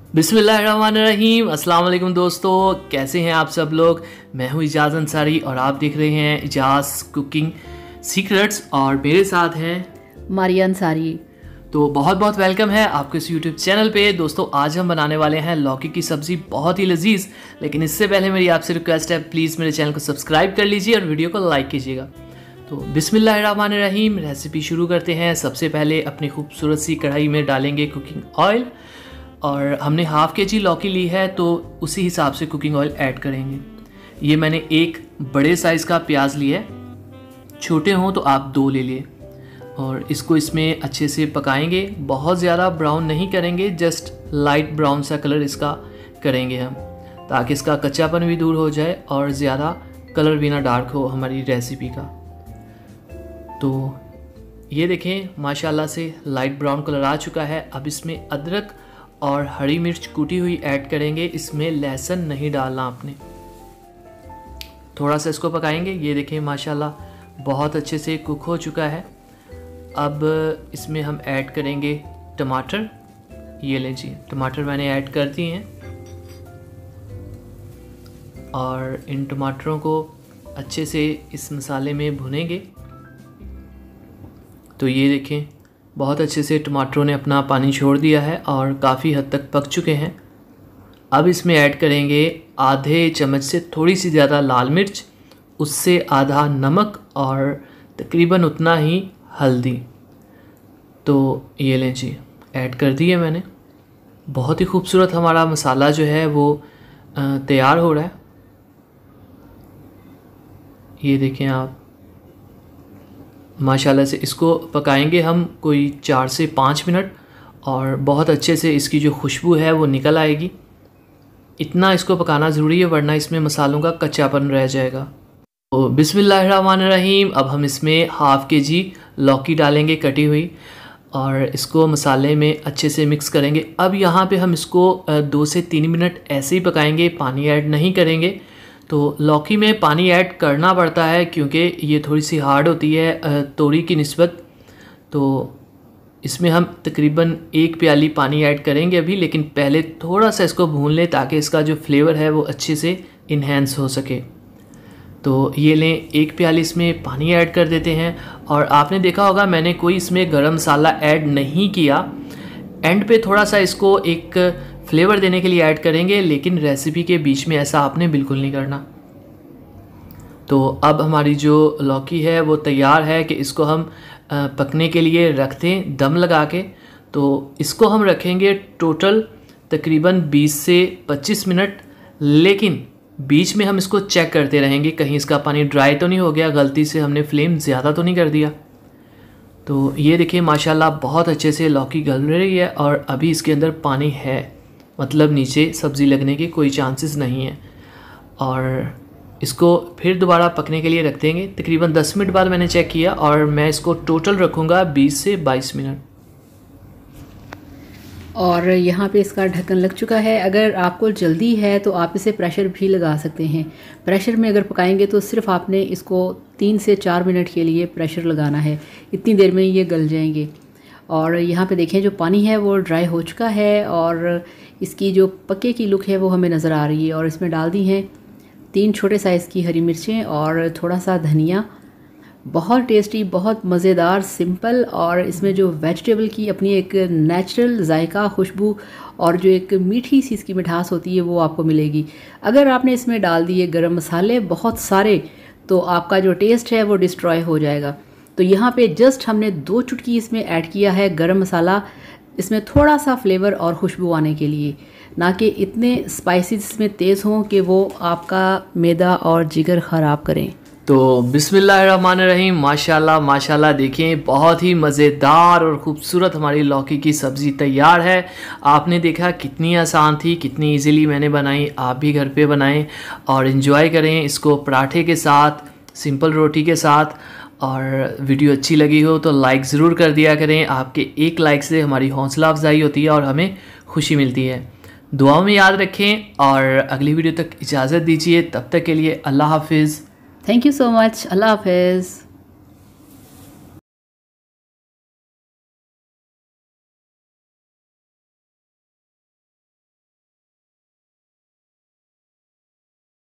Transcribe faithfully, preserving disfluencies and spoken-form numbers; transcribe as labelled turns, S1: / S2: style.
S1: बिस्मिल्लाहिर्रहमानिर्रहीम। अस्सलाम वालेकुम दोस्तों, कैसे हैं आप सब लोग। मैं हूं इजाज़ अंसारी और आप देख रहे हैं इजाज़ कुकिंग सीक्रेट्स और मेरे साथ हैं
S2: मारिया अंसारी।
S1: तो बहुत बहुत वेलकम है आपके इस यूट्यूब चैनल पे। दोस्तों आज हम बनाने वाले हैं लौकी की सब्ज़ी, बहुत ही लजीज। लेकिन इससे पहले मेरी आपसे रिक्वेस्ट है, प्लीज़ मेरे चैनल को सब्सक्राइब कर लीजिए और वीडियो को लाइक कीजिएगा। तो बिस्मिल्लाहिर्रहमानिर्रहीम, रेसिपी शुरू करते हैं। सबसे पहले अपनी खूबसूरत सी कढ़ाई में डालेंगे कुकिंग ऑयल और हमने हाफ़ के जी लौकी ली है तो उसी हिसाब से कुकिंग ऑयल ऐड करेंगे। ये मैंने एक बड़े साइज़ का प्याज लिया है, छोटे हों तो आप दो ले लिए और इसको इसमें अच्छे से पकाएंगे। बहुत ज़्यादा ब्राउन नहीं करेंगे, जस्ट लाइट ब्राउन सा कलर इसका करेंगे हम, ताकि इसका कच्चापन भी दूर हो जाए और ज़्यादा कलर भी ना डार्क हो हमारी रेसिपी का। तो ये देखें माशाल्लाह से लाइट ब्राउन कलर आ चुका है। अब इसमें अदरक और हरी मिर्च कूटी हुई ऐड करेंगे। इसमें लहसुन नहीं डालना आपने। थोड़ा सा इसको पकाएंगे। ये देखें माशाल्लाह बहुत अच्छे से कुक हो चुका है। अब इसमें हम ऐड करेंगे टमाटर। ये लीजिए टमाटर मैंने ऐड कर दिए हैं और इन टमाटरों को अच्छे से इस मसाले में भुनेंगे। तो ये देखें बहुत अच्छे से टमाटरों ने अपना पानी छोड़ दिया है और काफ़ी हद तक पक चुके हैं। अब इसमें ऐड करेंगे आधे चम्मच से थोड़ी सी ज़्यादा लाल मिर्च, उससे आधा नमक और तकरीबन उतना ही हल्दी। तो ये लें जी, ऐड कर दिए मैंने। बहुत ही खूबसूरत हमारा मसाला जो है वो तैयार हो रहा है। ये देखें आप माशाल्लाह से इसको पकाएंगे हम कोई चार से पाँच मिनट और बहुत अच्छे से इसकी जो खुशबू है वो निकल आएगी। इतना इसको पकाना ज़रूरी है वरना इसमें मसालों का कच्चापन रह जाएगा। तो बिस्मिल्लाहिर्रहमानिर्रहीम, अब हम इसमें हाफ़ के जी लौकी डालेंगे कटी हुई और इसको मसाले में अच्छे से मिक्स करेंगे। अब यहाँ पे हम इसको दो से तीन मिनट ऐसे ही पकाएंगे, पानी ऐड नहीं करेंगे। तो लौकी में पानी ऐड करना पड़ता है क्योंकि ये थोड़ी सी हार्ड होती है तोरी की निस्बत। तो इसमें हम तकरीबन एक प्याली पानी ऐड करेंगे अभी, लेकिन पहले थोड़ा सा इसको भून लें ताकि इसका जो फ्लेवर है वो अच्छे से इन्हेंस हो सके। तो ये लें, एक प्याली इसमें पानी ऐड कर देते हैं। और आपने देखा होगा मैंने कोई इसमें गरम मसाला ऐड नहीं किया, एंड पे थोड़ा सा इसको एक फ्लेवर देने के लिए ऐड करेंगे, लेकिन रेसिपी के बीच में ऐसा आपने बिल्कुल नहीं करना। तो अब हमारी जो लौकी है वो तैयार है कि इसको हम पकने के लिए रख दें दम लगा के। तो इसको हम रखेंगे टोटल तकरीबन बीस से पच्चीस मिनट, लेकिन बीच में हम इसको चेक करते रहेंगे कहीं इसका पानी ड्राई तो नहीं हो गया, गलती से हमने फ्लेम ज़्यादा तो नहीं कर दिया। तो ये देखिए माशाल्लाह बहुत अच्छे से लौकी गल रही है और अभी इसके अंदर पानी है, मतलब नीचे सब्ज़ी लगने के कोई चांसेस नहीं है। और इसको फिर दोबारा पकने के लिए रख देंगे। तकरीबन दस मिनट बाद मैंने चेक किया और मैं इसको टोटल रखूँगा बीस से बाईस मिनट।
S2: और यहाँ पे इसका ढक्कन लग चुका है। अगर आपको जल्दी है तो आप इसे प्रेशर भी लगा सकते हैं। प्रेशर में अगर पकाएंगे तो सिर्फ आपने इसको तीन से चार मिनट के लिए प्रेशर लगाना है, इतनी देर में ये गल जाएंगे। और यहाँ पे देखें जो पानी है वो ड्राई हो चुका है और इसकी जो पक्के की लुक है वो हमें नज़र आ रही है। और इसमें डाल दी हैं तीन छोटे साइज़ की हरी मिर्चें और थोड़ा सा धनिया। बहुत टेस्टी, बहुत मज़ेदार, सिंपल, और इसमें जो वेजिटेबल की अपनी एक नेचुरल जायका, खुशबू और जो एक मीठी सी इसकी मिठास होती है वो आपको मिलेगी। अगर आपने इसमें डाल दिए गरम मसाले बहुत सारे तो आपका जो टेस्ट है वो डिस्ट्रॉय हो जाएगा। तो यहाँ पे जस्ट हमने दो चुटकी इसमें ऐड किया है गरम मसाला, इसमें थोड़ा सा फ्लेवर और खुशबू आने के लिए, ना कि इतने स्पाइसेस इसमें तेज़ हों कि वो आपका मैदा और जिगर ख़राब करें।
S1: तो बिस्मिल्लाहिर्रहमानिर्रहीम, माशाल्लाह माशाल्लाह, देखें बहुत ही मज़ेदार और ख़ूबसूरत हमारी लौकी की सब्ज़ी तैयार है। आपने देखा कितनी आसान थी, कितनी इजीली मैंने बनाई। आप भी घर पे बनाएं और इन्जॉय करें इसको पराठे के साथ, सिंपल रोटी के साथ। और वीडियो अच्छी लगी हो तो लाइक ज़रूर कर दिया करें। आपके एक लाइक से हमारी हौसला अफजाई होती है और हमें खुशी मिलती है। दुआओं में याद रखें और अगली वीडियो तक इजाज़त दीजिए। तब तक के लिए अल्लाह हाफिज़।
S2: Thank you so much. अल्लाह हाफिज़।